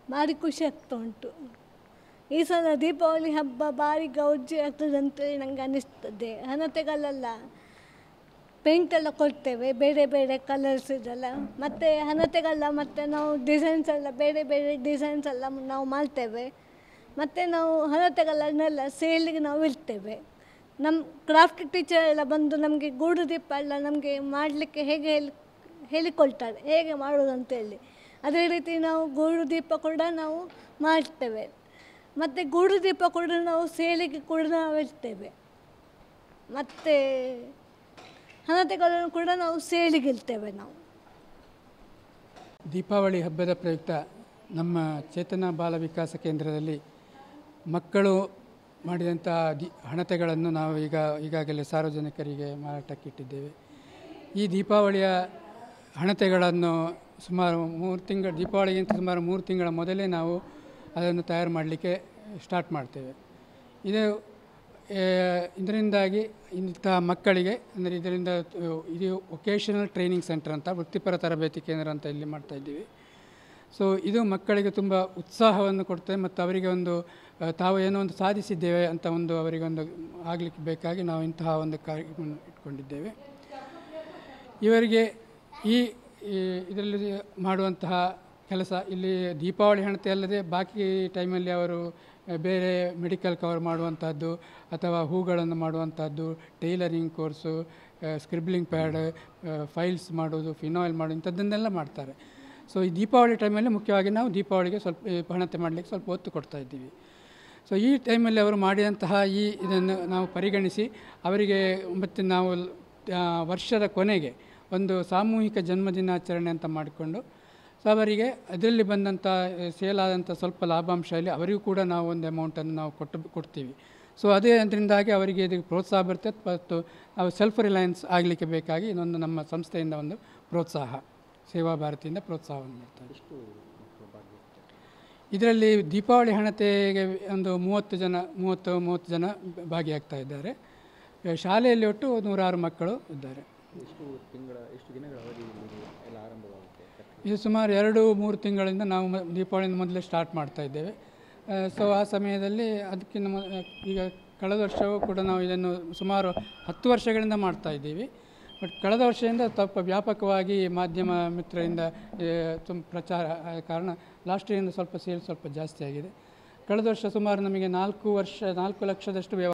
ಭಾರಿ ಖುಷಿ ಆಗ್ತಾ ಉಂಟು. ಈ ಸಲ ದೀಪಾವಳಿ ಹಬ್ಬ ಭಾರಿ ಗೌಜಿ ಆಗ್ತದೆ ಅಂತೇಳಿ ನನಗೆ ಅನ್ನಿಸ್ತದೆ. ಹಣತೆಗಳೆಲ್ಲ ಪೇಂಟೆಲ್ಲ ಕೊಡ್ತೇವೆ, ಬೇರೆ ಬೇರೆ ಕಲರ್ಸ್ ಇದೆಲ್ಲ. ಮತ್ತು ಹಣತೆಗೆಲ್ಲ ಮತ್ತು ನಾವು ಡಿಸೈನ್ಸ್ ಎಲ್ಲ ಬೇರೆ ಬೇರೆ ಡಿಸೈನ್ಸ್ ಎಲ್ಲ ನಾವು ಮಾಡ್ತೇವೆ. ಮತ್ತು ನಾವು ಹಣತೆಗಳನ್ನೆಲ್ಲ ಸೇಲಿಗೆ ನಾವು ಇಡ್ತೇವೆ. ನಮ್ಮ ಕ್ರಾಫ್ಟ್ ಟೀಚರ್ ಎಲ್ಲ ಬಂದು ನಮಗೆ ಗೂಡು ದೀಪ ಎಲ್ಲ ನಮಗೆ ಮಾಡಲಿಕ್ಕೆ ಹೇಗೆ ಹೇಳಿಕೊಳ್ತಾರೆ, ಹೇಗೆ ಮಾಡೋದು ಅಂತೇಳಿ. ಅದೇ ರೀತಿ ನಾವು ಗೂಡು ದೀಪ ಕೂಡ ನಾವು ಮಾಡ್ತೇವೆ. ಮತ್ತು ಗೂಡು ದೀಪ ಕೂಡ ನಾವು ಸೇಲಿಗೆ ಕೂಡ ನಾವು ಇಡ್ತೇವೆ. ಮತ್ತು ಹಣತೆಗಳನ್ನು ಕೂಡ ನಾವು ಸೇಲಿಗೆ ಇಡ್ತೇವೆ. ನಾವು ದೀಪಾವಳಿ ಹಬ್ಬದ ಪ್ರಯುಕ್ತ ನಮ್ಮ ಚೇತನ ಬಾಲ ವಿಕಾಸ ಕೇಂದ್ರದಲ್ಲಿ ಮಕ್ಕಳು ಮಾಡಿದಂಥ ಹಣತೆಗಳನ್ನು ನಾವು ಈಗಾಗಲೇ ಸಾರ್ವಜನಿಕರಿಗೆ ಮಾರಾಟಕ್ಕಿಟ್ಟಿದ್ದೇವೆ. ಈ ದೀಪಾವಳಿಯ ಹಣತೆಗಳನ್ನು ಸುಮಾರು 3 ತಿಂಗಳು, ದೀಪಾವಳಿಗಿಂತ ಸುಮಾರು 3 ತಿಂಗಳ ಮೊದಲೇ ನಾವು ಅದನ್ನು ತಯಾರು ಮಾಡಲಿಕ್ಕೆ ಸ್ಟಾರ್ಟ್ ಮಾಡ್ತೇವೆ. ಇದರಿಂದಾಗಿ ಇಂಥ ಮಕ್ಕಳಿಗೆ ಅಂದರೆ ಇದು ವೊಕೇಶನಲ್ ಟ್ರೈನಿಂಗ್ ಸೆಂಟರ್ ಅಂತ, ವೃತ್ತಿಪರ ತರಬೇತಿ ಕೇಂದ್ರ ಅಂತ ಇಲ್ಲಿ ಮಾಡ್ತಾಯಿದ್ದೀವಿ. ಸೊ ಇದು ಮಕ್ಕಳಿಗೆ ತುಂಬ ಉತ್ಸಾಹವನ್ನು ಕೊಡ್ತೇವೆ ಮತ್ತು ಅವರಿಗೆ ಒಂದು ತಾವು ಏನೋ ಒಂದು ಸಾಧಿಸಿದ್ದೇವೆ ಅಂತ ಅವರಿಗೊಂದು ಆಗಲಿಕ್ಕೆ ಬೇಕಾಗಿ ನಾವು ಇಂತಹ ಒಂದು ಕಾರ್ಯಕ್ರಮ ಇಟ್ಕೊಂಡಿದ್ದೇವೆ. ಇವರಿಗೆ ಇದರಲ್ಲಿ ಮಾಡುವಂತಹ ಕೆಲಸ, ಇಲ್ಲಿ ದೀಪಾವಳಿ ಹಣತೆ ಅಲ್ಲದೆ ಬಾಕಿ ಟೈಮಲ್ಲಿ ಅವರು ಬೇರೆ ಮೆಡಿಕಲ್ ಕವರ್ ಮಾಡುವಂಥದ್ದು ಅಥವಾ ಹೂಗಳನ್ನು ಮಾಡುವಂಥದ್ದು, tailoring course, scribbling pad, files ಮಾಡೋದು, ಫಿನಾಯಿಲ್ ಮಾಡೋದು, ಇಂಥದ್ದನ್ನೆಲ್ಲ ಮಾಡ್ತಾರೆ. ಸೊ ಈ ದೀಪಾವಳಿ ಟೈಮಲ್ಲಿ ಮುಖ್ಯವಾಗಿ ನಾವು ದೀಪಾವಳಿಗೆ ಸ್ವಲ್ಪ ಹಣತೆ ಮಾಡಲಿಕ್ಕೆ ಸ್ವಲ್ಪ ಒತ್ತು ಕೊಡ್ತಾ ಇದ್ದೀವಿ. ಸೊ ಈ ಟೈಮಲ್ಲಿ ಅವರು ಮಾಡಿದಂತಹ ಇದನ್ನು ನಾವು ಪರಿಗಣಿಸಿ ಅವರಿಗೆ ಮತ್ತು ನಾವು ವರ್ಷದ ಕೊನೆಗೆ ಒಂದು ಸಾಮೂಹಿಕ ಜನ್ಮದಿನಾಚರಣೆ ಅಂತ ಮಾಡಿಕೊಂಡು, ಸೊ ಅವರಿಗೆ ಅದರಲ್ಲಿ ಬಂದಂಥ ಸೇಲಾದಂಥ ಸ್ವಲ್ಪ ಲಾಭಾಂಶದಲ್ಲಿ ಅವರಿಗೂ ಕೂಡ ನಾವು ಒಂದು ಅಮೌಂಟನ್ನು ನಾವು ಕೊಡ್ತೀವಿ. ಸೊ ಅದರಿಂದಾಗಿ ಅವರಿಗೆ ಇದಕ್ಕೆ ಪ್ರೋತ್ಸಾಹ ಬರುತ್ತೆ ಮತ್ತು ನಾವು ಸೆಲ್ಫ್ ರಿಲಯನ್ಸ್ ಆಗಲಿಕ್ಕೆ ಬೇಕಾಗಿ ಇದೊಂದು ನಮ್ಮ ಸಂಸ್ಥೆಯಿಂದ ಒಂದು ಪ್ರೋತ್ಸಾಹ, ಸೇವಾ ಭಾರತಿಯಿಂದ ಪ್ರೋತ್ಸಾಹವನ್ನು ಮಾಡ್ತಾರೆ. ಇದರಲ್ಲಿ ದೀಪಾವಳಿ ಹಣತೆಗೆ ಒಂದು 30 ಜನ ಭಾಗಿಯಾಗ್ತಾ ಇದ್ದಾರೆ. ಶಾಲೆಯಲ್ಲಿ ಒಟ್ಟು 106 ಮಕ್ಕಳು ಇದ್ದಾರೆ. ಇದು ಸುಮಾರು 2-3 ತಿಂಗಳಿಂದ ನಾವು ದೀಪಾವಳಿಯಿಂದ ಮೊದಲೇ ಸ್ಟಾರ್ಟ್ ಮಾಡ್ತಾ ಇದ್ದೇವೆ. ಸೊ ಆ ಸಮಯದಲ್ಲಿ ಅದಕ್ಕಿಂತ ಈಗ ಕಳೆದ ವರ್ಷವೂ ಕೂಡ ನಾವು ಇದನ್ನು ಸುಮಾರು 10 ವರ್ಷಗಳಿಂದ ಮಾಡ್ತಾ ಇದ್ದೀವಿ. ಬಟ್ ಕಳೆದ ವರ್ಷದಿಂದ ಸ್ವಲ್ಪ ವ್ಯಾಪಕವಾಗಿ ಮಾಧ್ಯಮ ಮಿತ್ರರಿಂದ ಪ್ರಚಾರ ಆದ ಕಾರಣ ಲಾಸ್ಟ್ ಇಯರಿಂದ ಸ್ವಲ್ಪ ಸೇಲ್ ಸ್ವಲ್ಪ ಜಾಸ್ತಿ ಆಗಿದೆ. ಕಳೆದ ವರ್ಷ ಸುಮಾರು ನಮಗೆ 4 ಲಕ್ಷದಷ್ಟು